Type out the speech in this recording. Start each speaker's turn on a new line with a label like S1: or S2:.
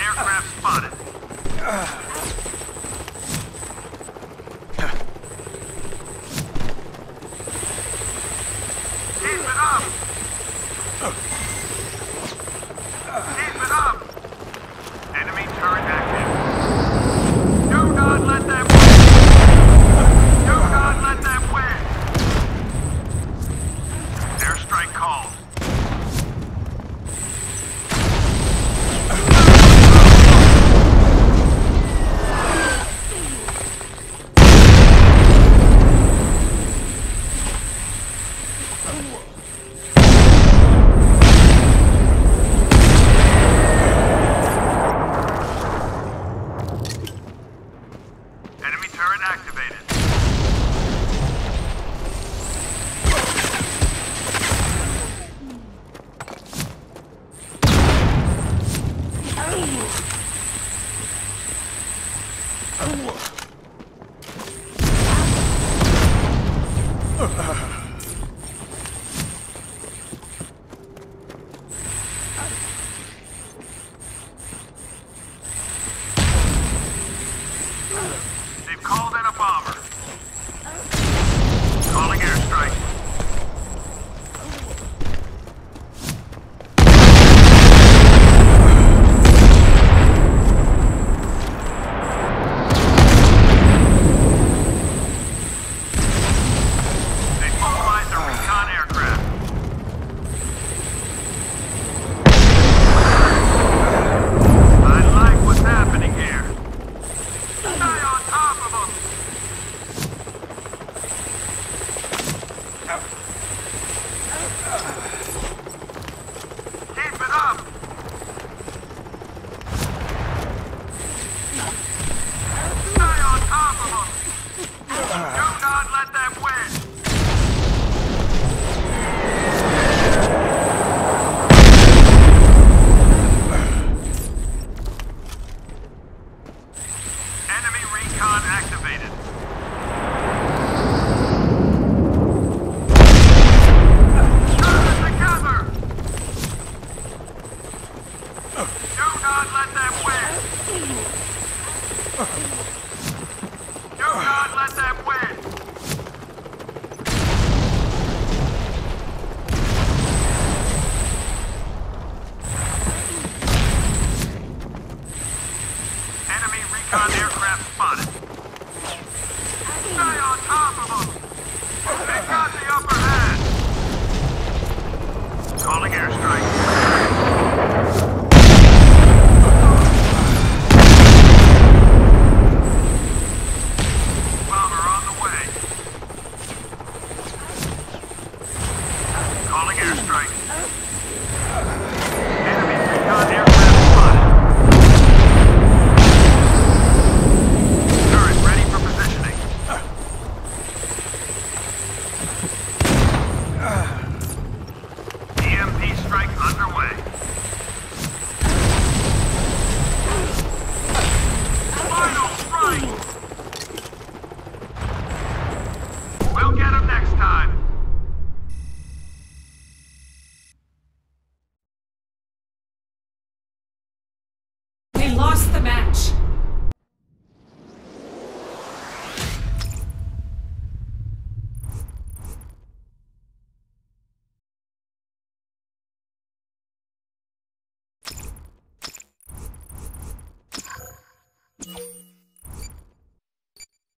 S1: Aircraft spotted. Keep it up! Keep it up! Enemy turret active. Do not let them win! Do not let them win! Airstrike called. Enemy turret activated. They've called in a bomber. Calling airstrike. They've mobilized a recon aircraft. I like what's happening here. Stay on top of them! Keep it up! Stay on top of them! Do not let them win! Enemy recon activated.